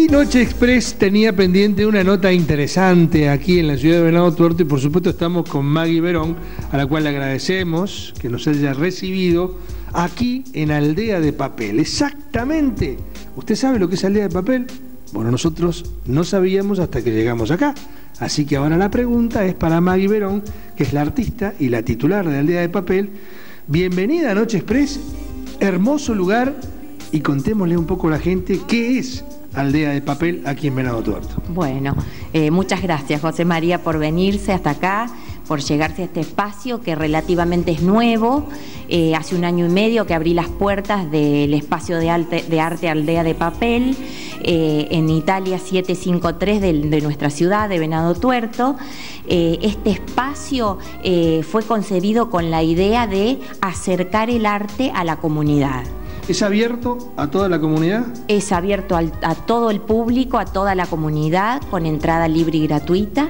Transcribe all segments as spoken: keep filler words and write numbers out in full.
Y Noche Express tenía pendiente una nota interesante aquí en la ciudad de Venado Tuerto y por supuesto estamos con Maggie Verón, a la cual le agradecemos que nos haya recibido aquí en Aldea de Papel. Exactamente. ¿Usted sabe lo que es Aldea de Papel? Bueno, nosotros no sabíamos hasta que llegamos acá. Así que ahora la pregunta es para Maggie Verón, que es la artista y la titular de Aldea de Papel. Bienvenida a Noche Express, hermoso lugar, y contémosle un poco a la gente qué es Aldea de Papel aquí en Venado Tuerto. Bueno, eh, muchas gracias José María por venirse hasta acá, por llegarse a este espacio que relativamente es nuevo. Eh, hace un año y medio que abrí las puertas del espacio de arte, de arte Aldea de Papel eh, en Italia setecientos cincuenta y tres de, de nuestra ciudad de Venado Tuerto. Eh, este espacio eh, fue concebido con la idea de acercar el arte a la comunidad. ¿Es abierto a toda la comunidad? Es abierto al, a todo el público, a toda la comunidad, con entrada libre y gratuita.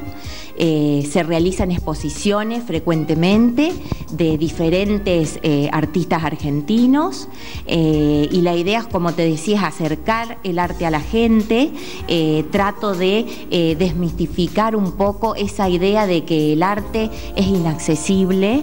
Eh, se realizan exposiciones frecuentemente de diferentes eh, artistas argentinos eh, y la idea, como te decía, es acercar el arte a la gente. Eh, trato de eh, desmistificar un poco esa idea de que el arte es inaccesible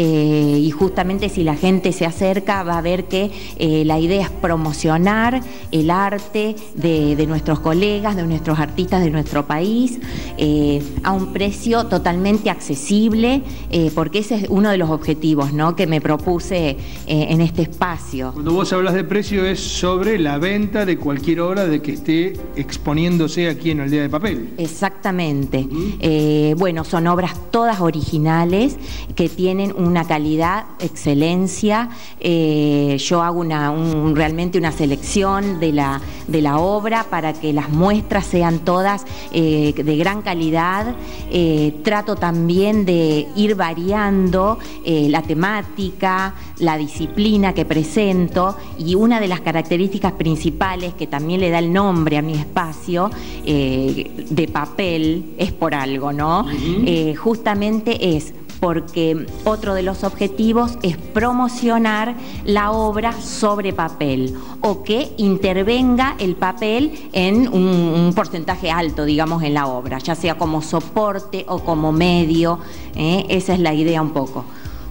eh, y justamente si la gente se acerca va a ver que eh, la idea es promocionar el arte de, de nuestros colegas, de nuestros artistas de nuestro país eh, a un precio totalmente accesible, eh, porque ese es uno de los objetivos, ¿no?, que me propuse eh, en este espacio. Cuando vos hablas de precio es sobre la venta de cualquier obra de que esté exponiéndose aquí en Aldea de Papel. Exactamente. Uh-huh. eh, bueno, son obras todas originales que tienen una calidad, excelencia. Eh, yo hago una, un, realmente una selección de la, de la obra para que las muestras sean todas eh, de gran calidad. Eh, trato también de ir variando eh, la temática, la disciplina que presento, y una de las características principales que también le da el nombre a mi espacio eh, de papel es por algo, ¿no? Uh-huh. eh, justamente es porque otro de los objetivos es promocionar la obra sobre papel o que intervenga el papel en un, un porcentaje alto, digamos, en la obra, ya sea como soporte o como medio. ¿eh? Esa es la idea un poco.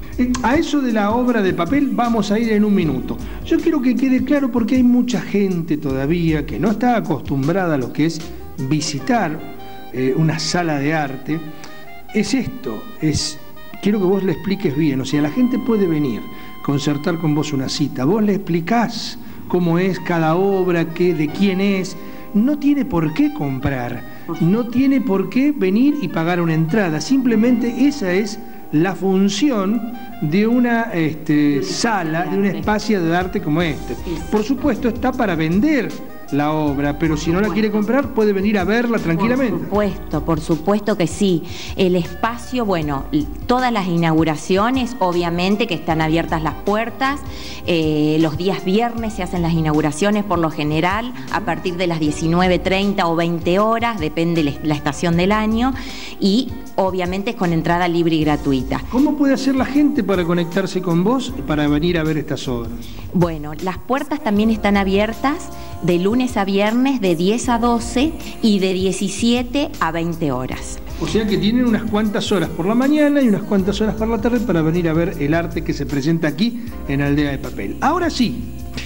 A eso de la obra de papel vamos a ir en un minuto. Yo quiero que quede claro porque hay mucha gente todavía que no está acostumbrada a lo que es visitar eh, una sala de arte. Es esto, es... Quiero que vos le expliques bien, o sea, la gente puede venir, concertar con vos una cita, vos le explicás cómo es cada obra, qué, de quién es, no tiene por qué comprar, no tiene por qué venir y pagar una entrada, simplemente esa es la función de una este, sala, de un espacio de arte como este. Por supuesto está para vender la obra, pero si no la quiere comprar puede venir a verla tranquilamente. Por supuesto, por supuesto que sí. El espacio, bueno, todas las inauguraciones, obviamente que están abiertas las puertas. Eh, los días viernes se hacen las inauguraciones por lo general a partir de las diecinueve treinta o veinte horas, depende la estación del año, y obviamente es con entrada libre y gratuita. ¿Cómo puede hacer la gente para conectarse con vos para venir a ver estas obras? Bueno, las puertas también están abiertas de lunes a viernes de diez a doce y de diecisiete a veinte horas. O sea que tienen unas cuantas horas por la mañana y unas cuantas horas por la tarde para venir a ver el arte que se presenta aquí en Aldea de Papel. Ahora sí,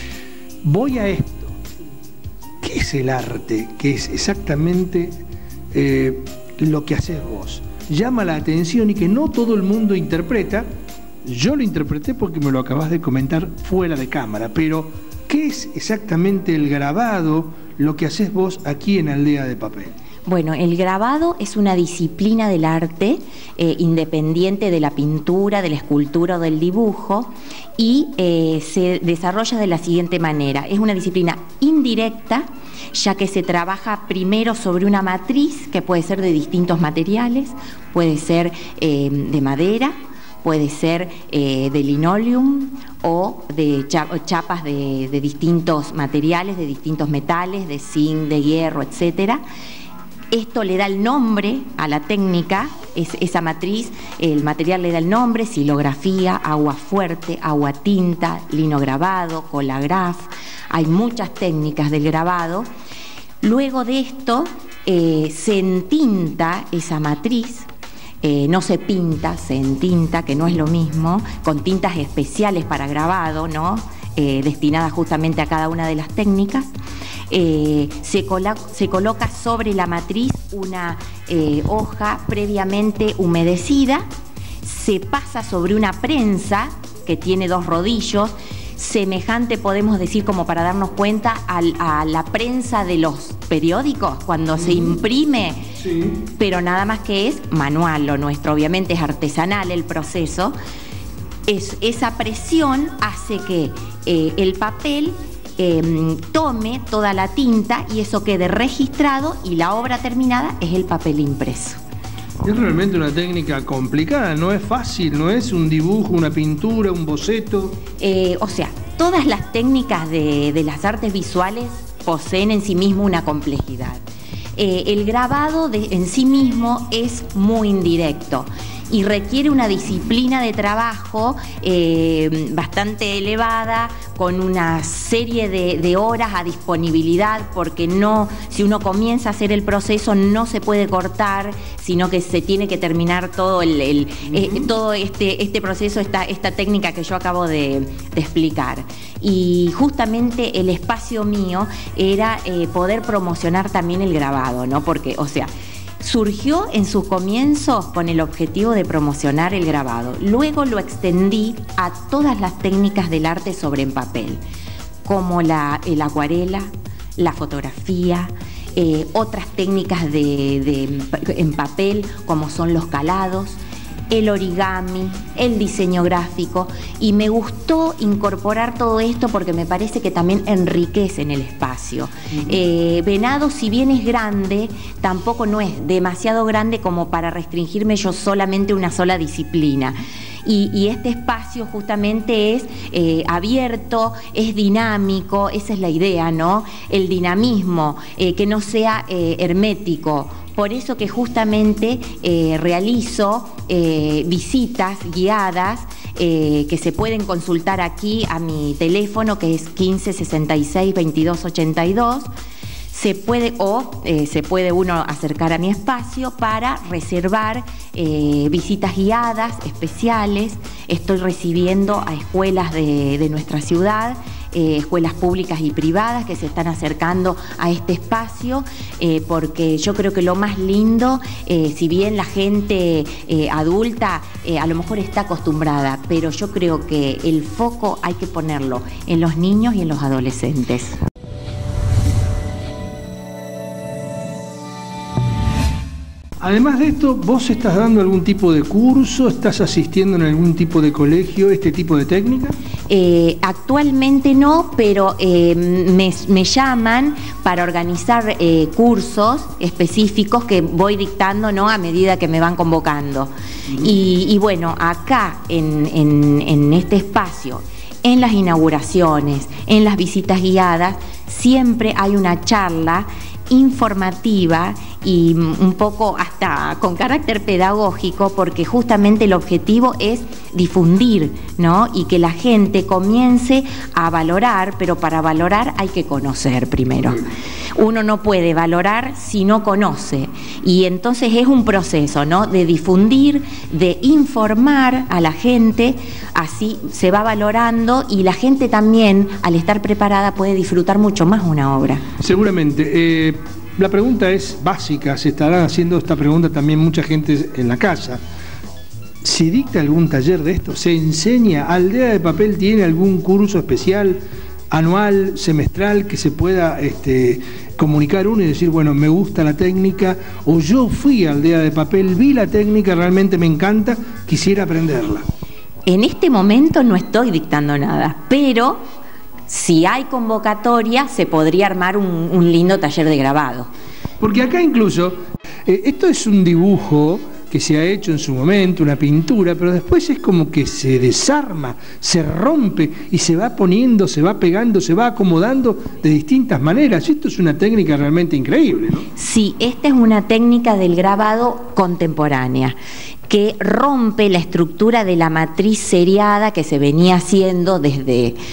voy a esto. ¿Qué es el arte? ¿Qué es exactamente eh, lo que haces vos? Llama la atención y que no todo el mundo interpreta. Yo lo interpreté porque me lo acabas de comentar fuera de cámara, pero ¿qué es exactamente el grabado, lo que haces vos aquí en Aldea de Papel? Bueno, el grabado es una disciplina del arte eh, independiente de la pintura, de la escultura o del dibujo, y eh, se desarrolla de la siguiente manera. Es una disciplina indirecta, ya que se trabaja primero sobre una matriz que puede ser de distintos materiales, puede ser eh, de madera, puede ser eh, de linoleum o de chapas de, de distintos materiales, de distintos metales, de zinc, de hierro, etcétera. Esto le da el nombre a la técnica, es, esa matriz, el material le da el nombre: silografía, agua fuerte, agua tinta, lino grabado, colagraf. Hay muchas técnicas del grabado. Luego de esto eh, se entinta esa matriz. Eh, no se pinta, se entinta, que no es lo mismo, con tintas especiales para grabado, ¿no? Eh, destinadas justamente a cada una de las técnicas. Eh, se, cola, se coloca sobre la matriz una eh, hoja previamente humedecida, se pasa sobre una prensa que tiene dos rodillos, semejante, podemos decir, como para darnos cuenta, al, a la prensa de los periódicos cuando se imprime, sí. Pero nada más que es manual, lo nuestro obviamente es artesanal el proceso. Es, esa presión hace que eh, el papel eh, tome toda la tinta y eso quede registrado, y la obra terminada es el papel impreso. Es realmente una técnica complicada, no es fácil, no es un dibujo, una pintura, un boceto. Eh, o sea, todas las técnicas de, de las artes visuales poseen en sí mismo una complejidad. Eh, el grabado de, en sí mismo es muy indirecto y requiere una disciplina de trabajo eh, bastante elevada, con una serie de, de horas a disponibilidad, porque no, si uno comienza a hacer el proceso no se puede cortar, sino que se tiene que terminar todo el, el uh-huh. eh, todo este, este proceso, esta, esta técnica que yo acabo de, de explicar. Y justamente el espacio mío era eh, poder promocionar también el grabado, ¿no? Porque, o sea, surgió en sus comienzos con el objetivo de promocionar el grabado. Luego lo extendí a todas las técnicas del arte sobre en papel, como la el acuarela, la fotografía, eh, otras técnicas de, de, en papel, como son los calados, el origami, el diseño gráfico, y me gustó incorporar todo esto porque me parece que también enriquece en el espacio. Uh-huh. eh, Venado, si bien es grande, tampoco no es demasiado grande como para restringirme yo solamente una sola disciplina. Y, y este espacio justamente es eh, abierto, es dinámico, esa es la idea, ¿no? El dinamismo, eh, que no sea eh, hermético. Por eso que justamente eh, realizo eh, visitas guiadas eh, que se pueden consultar aquí a mi teléfono, que es quince sesenta y seis veintidós ochenta y dos. Se puede, o eh, se puede uno acercar a mi espacio para reservar eh, visitas guiadas especiales. Estoy recibiendo a escuelas de, de nuestra ciudad, eh, escuelas públicas y privadas que se están acercando a este espacio, eh, porque yo creo que lo más lindo, eh, si bien la gente eh, adulta eh, a lo mejor está acostumbrada, pero yo creo que el foco hay que ponerlo en los niños y en los adolescentes. Además de esto, ¿vos estás dando algún tipo de curso? ¿Estás asistiendo en algún tipo de colegio, este tipo de técnica? Eh, actualmente no, pero eh, me, me llaman para organizar eh, cursos específicos que voy dictando, ¿no?, a medida que me van convocando. Uh-huh. y, y bueno, acá en, en, en este espacio, en las inauguraciones, en las visitas guiadas, siempre hay una charla informativa y un poco hasta con carácter pedagógico, porque justamente el objetivo es difundir, ¿no? Y que la gente comience a valorar, pero para valorar hay que conocer primero. Uno no puede valorar si no conoce, y entonces es un proceso, ¿no?, de difundir, de informar a la gente, así se va valorando y la gente también, al estar preparada, puede disfrutar mucho más una obra. Seguramente. Eh... La pregunta es básica, se estarán haciendo esta pregunta también mucha gente en la casa. ¿Se dicta algún taller de esto? ¿Se enseña? ¿Aldea de Papel tiene algún curso especial, anual, semestral, que se pueda este, comunicar uno y decir, bueno, me gusta la técnica, o yo fui a Aldea de Papel, vi la técnica, realmente me encanta, quisiera aprenderla? En este momento no estoy dictando nada, pero si hay convocatoria, se podría armar un, un lindo taller de grabado. Porque acá incluso, eh, esto es un dibujo que se ha hecho en su momento, una pintura, pero después es como que se desarma, se rompe y se va poniendo, se va pegando, se va acomodando de distintas maneras. Esto es una técnica realmente increíble, ¿no? Sí, esta es una técnica del grabado contemporánea, que rompe la estructura de la matriz seriada que se venía haciendo desde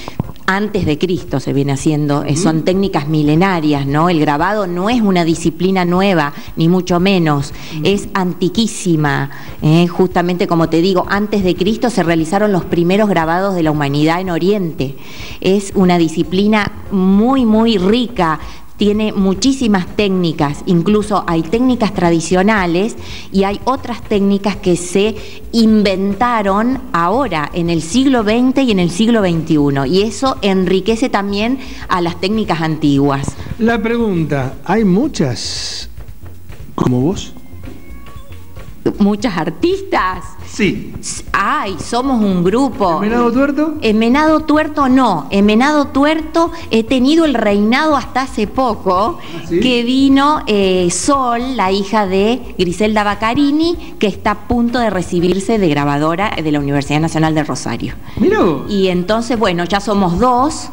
antes de Cristo se viene haciendo, eh, son técnicas milenarias, ¿no? El grabado no es una disciplina nueva, ni mucho menos, es antiquísima, eh, justamente como te digo, antes de Cristo se realizaron los primeros grabados de la humanidad en Oriente, es una disciplina muy, muy rica, tiene muchísimas técnicas, incluso hay técnicas tradicionales y hay otras técnicas que se inventaron ahora, en el siglo veinte y en el siglo veintiuno, y eso enriquece también a las técnicas antiguas. La pregunta, ¿hay muchas como vos? ¿Muchas artistas? Sí. Ay, somos un grupo. ¿En Venado Tuerto? En Venado Tuerto no. En Venado Tuerto he tenido el reinado hasta hace poco, ¿sí? Que vino eh, Sol, la hija de Griselda Baccarini, que está a punto de recibirse de grabadora de la Universidad Nacional de Rosario. Mirá vos. Y entonces, bueno, ya somos dos.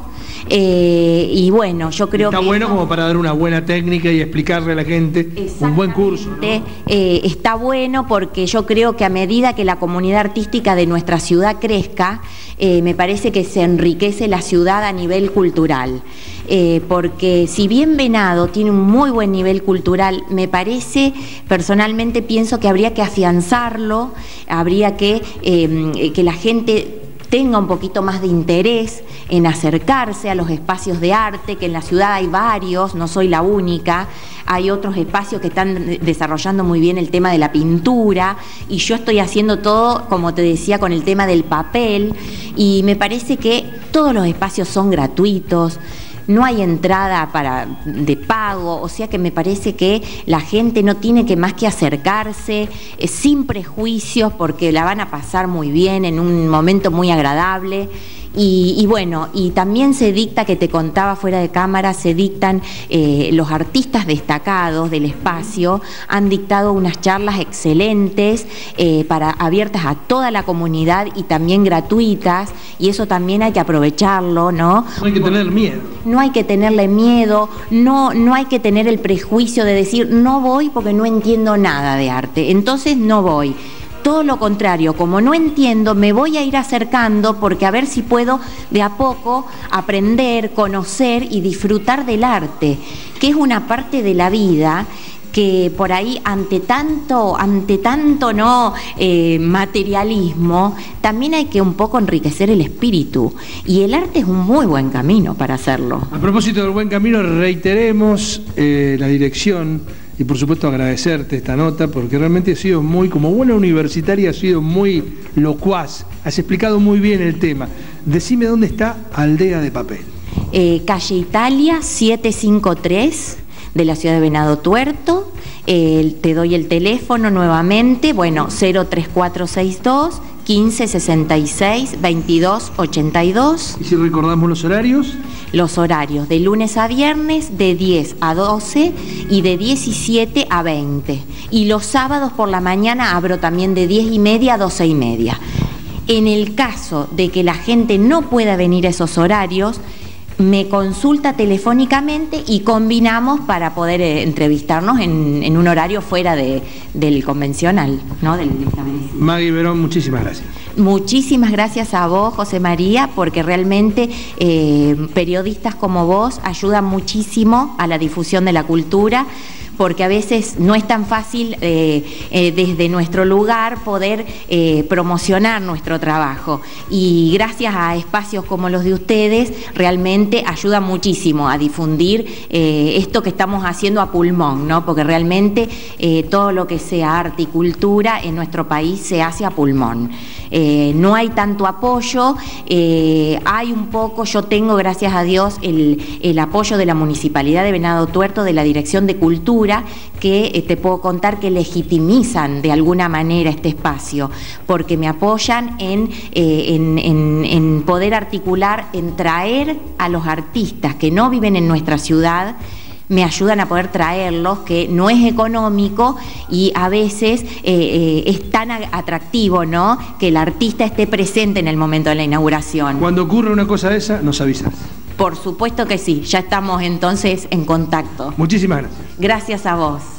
Eh, y bueno, yo creo está que... Está bueno como para dar una buena técnica y explicarle a la gente un buen curso, ¿no? Eh, está bueno porque yo creo que a medida que la comunidad artística de nuestra ciudad crezca, eh, me parece que se enriquece la ciudad a nivel cultural. Eh, porque si bien Venado tiene un muy buen nivel cultural, me parece, personalmente pienso que habría que afianzarlo, habría que, eh, que la gente tenga un poquito más de interés en acercarse a los espacios de arte, que en la ciudad hay varios, no soy la única, hay otros espacios que están desarrollando muy bien el tema de la pintura, y yo estoy haciendo todo, como te decía, con el tema del papel, y me parece que todos los espacios son gratuitos, no hay entrada para, de pago, o sea que me parece que la gente no tiene que más que acercarse eh, sin prejuicios, porque la van a pasar muy bien en un momento muy agradable. Y, y bueno, y también se dicta, que te contaba fuera de cámara, se dictan eh, los artistas destacados del espacio, han dictado unas charlas excelentes, eh, para, abiertas a toda la comunidad y también gratuitas, y eso también hay que aprovecharlo, ¿no? No hay que tener miedo. No hay que tenerle miedo, no, no hay que tener el prejuicio de decir no voy porque no entiendo nada de arte, entonces no voy. Todo lo contrario, como no entiendo, me voy a ir acercando porque a ver si puedo de a poco aprender, conocer y disfrutar del arte, que es una parte de la vida que por ahí ante tanto, ante tanto no eh, materialismo, también hay que un poco enriquecer el espíritu, y el arte es un muy buen camino para hacerlo. A propósito del buen camino, reiteremos eh, la dirección. Y por supuesto agradecerte esta nota, porque realmente has sido muy, como buena universitaria, has sido muy locuaz, has explicado muy bien el tema. Decime dónde está Aldea de Papel. Eh, calle Italia setecientos cincuenta y tres de la ciudad de Venado Tuerto. Eh, te doy el teléfono nuevamente, bueno, cero tres cuatro seis dos, quince sesenta y seis, veintidós ochenta y dos. ¿Y si recordamos los horarios? Los horarios de lunes a viernes de diez a doce y de diecisiete a veinte. Y los sábados por la mañana abro también de diez y media a doce y media. En el caso de que la gente no pueda venir a esos horarios, me consulta telefónicamente y combinamos para poder eh, entrevistarnos en, en un horario fuera de, del convencional, ¿no? Del establecimiento. Maggie Verón, muchísimas gracias. Muchísimas gracias a vos, José María, porque realmente eh, periodistas como vos ayudan muchísimo a la difusión de la cultura, porque a veces no es tan fácil eh, eh, desde nuestro lugar poder eh, promocionar nuestro trabajo, y gracias a espacios como los de ustedes realmente ayuda muchísimo a difundir eh, esto que estamos haciendo a pulmón, ¿no? Porque realmente eh, todo lo que sea arte y cultura en nuestro país se hace a pulmón. Eh, no hay tanto apoyo, eh, hay un poco, yo tengo gracias a Dios el, el apoyo de la Municipalidad de Venado Tuerto, de la Dirección de Cultura, que eh, te puedo contar que legitimizan de alguna manera este espacio, porque me apoyan en, eh, en, en, en poder articular, en traer a los artistas que no viven en nuestra ciudad, me ayudan a poder traerlos, que no es económico y a veces eh, eh, es tan atractivo, ¿no?, que el artista esté presente en el momento de la inauguración. Cuando ocurre una cosa de esa, nos avisas. Por supuesto que sí, ya estamos entonces en contacto. Muchísimas gracias. Gracias a vos.